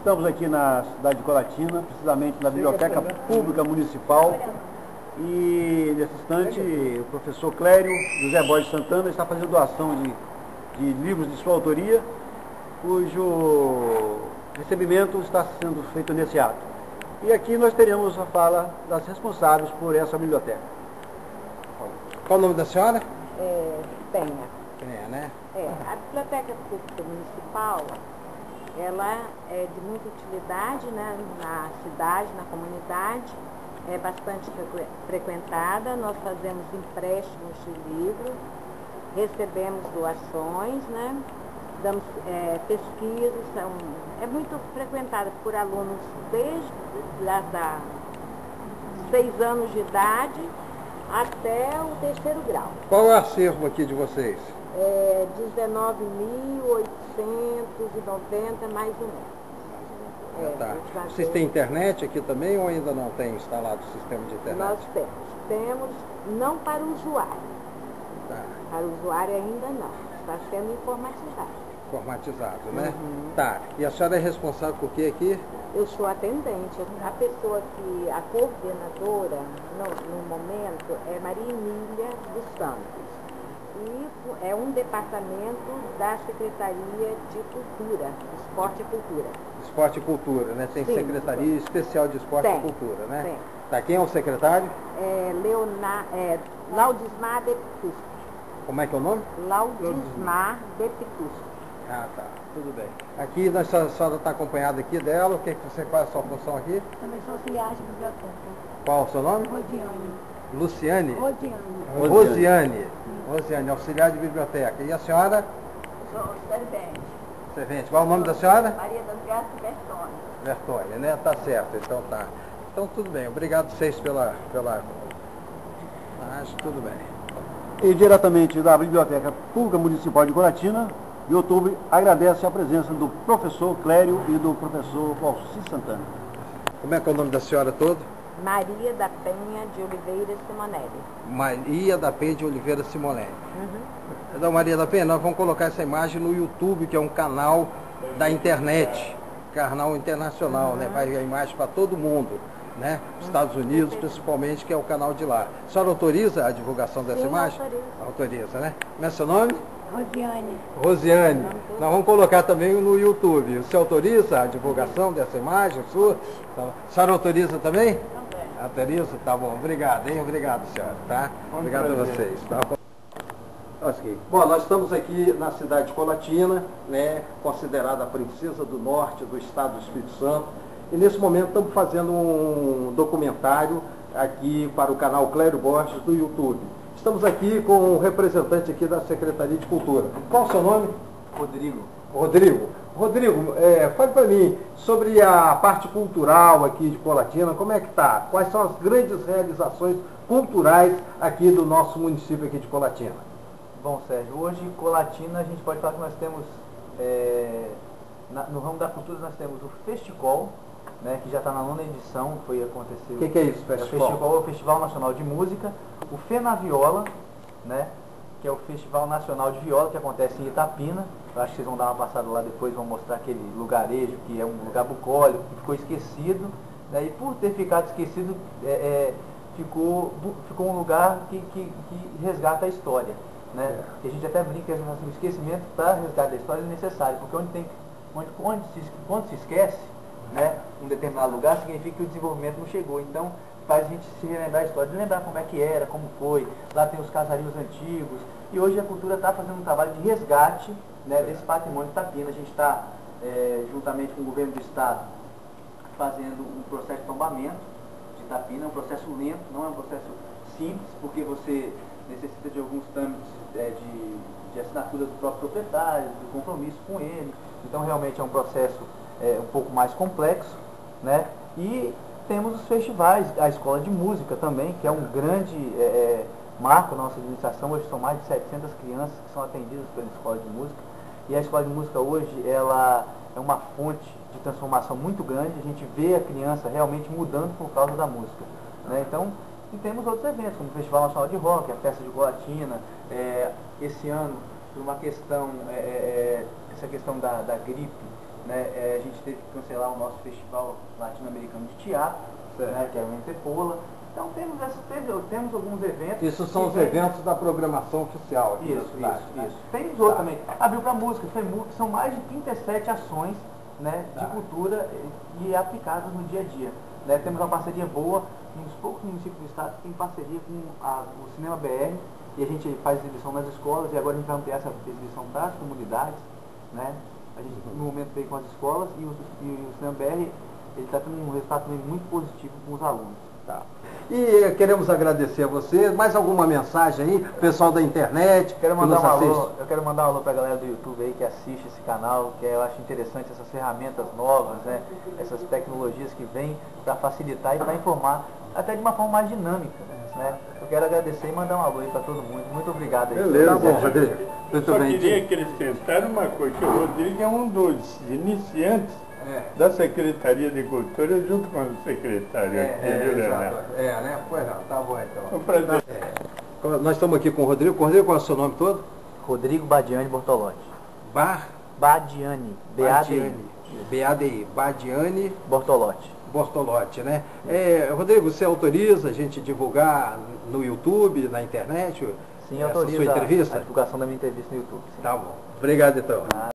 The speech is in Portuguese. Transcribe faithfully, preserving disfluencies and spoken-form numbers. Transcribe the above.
Estamos aqui na cidade de Colatina, precisamente na Biblioteca Pública Municipal, e nesse instante o professor Clério José Borges Santana está fazendo doação de, de livros de sua autoria, cujo recebimento está sendo feito nesse ato. E aqui nós teremos a fala das responsáveis por essa biblioteca. Qual o nome da senhora? É, Penha. Penha, né? É, a Biblioteca Pública Municipal, ela é de muita utilidade, né, na cidade, na comunidade, é bastante frequ frequentada, nós fazemos empréstimos de livros, recebemos doações, né, damos é, pesquisas, são, é muito frequentada por alunos desde lá da seis anos de idade até o terceiro grau. Qual é o acervo aqui de vocês? É dezenove mil oitocentos e noventa, mais ou menos. É, tá. Vocês têm internet aqui também ou ainda não tem instalado o sistema de internet? Nós temos. Temos, não para o usuário. Tá. Para o usuário ainda não. Está sendo informatizado. Informatizado, né? Uhum. Tá. E a senhora é responsável por quê aqui? Eu sou atendente. A pessoa que, a coordenadora, no, no momento, é Maria Emília dos Santos. E é um departamento da Secretaria de Cultura, Esporte e Cultura. Esporte e Cultura, né? Tem Sim. Secretaria Especial de Esporte Tem. e Cultura, né? Tem. Tá. Quem é o secretário? É, Leonar, é Laudismar de Pitus. Como é que é o nome? Laudismar de Pitus. Ah, tá. Tudo bem. Aqui a senhora está acompanhada aqui dela. O que, é que você faz a sua função aqui? Também sou auxiliar de biblioteca. Qual o seu nome? Rodiane. Luciane? Rodiane. Rosiane. Rosiane, auxiliar de biblioteca. E a senhora? Sou servente. Servente. Qual é o nome da senhora? Maria das Graças Bertone. Bertone, né? Tá certo, então tá. Então tudo bem. Obrigado a vocês pela... pela... Mas tudo bem. E diretamente da Biblioteca Pública Municipal de Colatina, o YouTube agradece a presença do professor Clério e do professor Valci Santana. Como é que é o nome da senhora todo? Maria da Penha de Oliveira Simonelli. Maria da Penha de Oliveira Simonelli. Uhum. Então, Maria da Penha, nós vamos colocar essa imagem no YouTube, que é um canal da internet, canal internacional, uhum. né? Vai a imagem para todo mundo, né? Estados Unidos, principalmente, que é o canal de lá. A senhora autoriza a divulgação dessa Sim, imagem? autoriza. Autoriza, né? Como é seu nome? Rodiane. Rosiane. Nós vamos colocar também no YouTube. Você autoriza a divulgação dessa imagem sua? A senhora autoriza também? Também. Autoriza? Tá bom. Obrigado, hein? Obrigado, senhora, tá? Obrigado a vocês, tá bom? Okay. Bom, nós estamos aqui na cidade de Colatina, né, considerada a princesa do norte do estado do Espírito Santo, e nesse momento estamos fazendo um documentário aqui para o canal Clério Borges do YouTube. Estamos aqui com um representante aqui da Secretaria de Cultura. Qual o seu nome? Rodrigo. Rodrigo. Rodrigo, é, fale para mim sobre a parte cultural aqui de Colatina, como é que está? Quais são as grandes realizações culturais aqui do nosso município aqui de Colatina? Bom, Sérgio, hoje em Colatina a gente pode falar que nós temos, é, na, no ramo da cultura nós temos o Festicol, né, que já está na nona edição, foi acontecer. O que, que é isso, Festicol? O Festicol é o Festival Nacional de Música, o Fenaviola, né, que é o Festival Nacional de Viola, que acontece em Itapina. Eu acho que vocês vão dar uma passada lá depois, vão mostrar aquele lugarejo, que é um lugar bucólico, que ficou esquecido, né, e por ter ficado esquecido, é, é, ficou, ficou um lugar que, que, que resgata a história. Né? É. Que a gente até brinca que o esquecimento para resgate da história é necessário, porque onde tem, onde, onde se, quando se esquece, né, um determinado lugar, significa que o desenvolvimento não chegou. Então faz a gente se relembrar a história, de lembrar como é que era, como foi. Lá tem os casarios antigos, e hoje a cultura está fazendo um trabalho de resgate, né, desse patrimônio de Itapina. A gente está, é, juntamente com o governo do estado, fazendo um processo de tombamento de Itapina, um processo lento, não é um processo simples, porque você necessita de alguns trâmites é, de, de assinatura do próprio proprietário, do compromisso com ele. Então realmente é um processo é, um pouco mais complexo, né? E temos os festivais, a escola de música também, que é um grande é, marco na nossa administração. Hoje são mais de setecentas crianças que são atendidas pela escola de música. E a escola de música hoje, ela é uma fonte de transformação muito grande. A gente vê a criança realmente mudando por causa da música, né? Então, e temos outros eventos, como o Festival Nacional de Rock, a Festa de Colatina. É, esse ano, por uma questão, é, é, essa questão da, da gripe, né, é, a gente teve que cancelar o nosso Festival Latino-Americano de Teatro, né, que é o Interpola. Então temos, essa, temos alguns eventos. Isso são os eventos da programação oficial aqui isso, da cidade, isso, né? isso. Temos outro também. Abriu para música, foi, são mais de trinta e sete ações, né, de cultura e, e aplicadas no dia a dia. Né, temos uma parceria boa, um dos poucos municípios do estado que tem parceria com a, o Cinema B R, e a gente faz exibição nas escolas, e agora a gente vai ampliar essa exibição para as comunidades. Né? A gente no momento veio com as escolas, e o, e o Cinema B R está tendo um resultado também muito positivo com os alunos. Tá. E queremos agradecer a você. Mais alguma mensagem aí, pessoal da internet? Quero mandar que um nos alô, assiste? eu quero mandar um alô para a galera do YouTube aí que assiste esse canal, que eu acho interessante essas ferramentas novas, né? Essas tecnologias que vêm para facilitar e para informar, até de uma forma mais dinâmica. Né? Eu quero agradecer e mandar um alô aí para todo mundo. Muito obrigado aí. Beleza, tá bom, Rodrigo. Muito Só bem. queria acrescentar uma coisa, que o Rodrigo é um dos iniciantes É. da Secretaria de Cultura, junto com o secretário É, aqui, é, viu, exato. Leonardo? É, né? Pois não, tá bom então. É um prazer. É. Nós estamos aqui com o Rodrigo. Rodrigo, qual é o seu nome todo? Rodrigo Badiani Bortolotti. Bar... Badiani. B A D I. B A D I. Badiani Bortolotti. Bortolotti, né? É, Rodrigo, você autoriza a gente divulgar no YouTube, na internet? Sim, essa autoriza sua entrevista? a divulgação da minha entrevista no YouTube. Sim. Tá bom. Obrigado, então.